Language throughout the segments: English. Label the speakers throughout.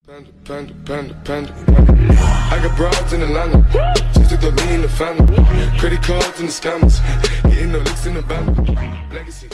Speaker 1: Panda, panda, panda. I got broads in Atlanta. Just took the lean in the family. Credit cards and the scammers. Getting no licks in the band. Legacies.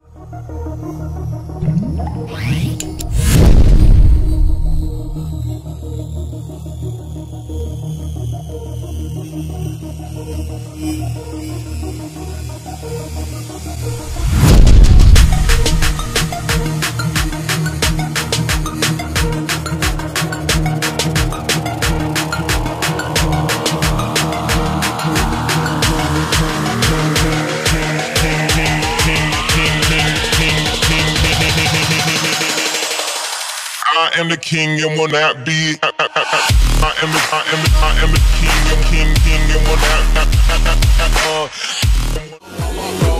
Speaker 2: I am the king and will not be. I am the king and will not.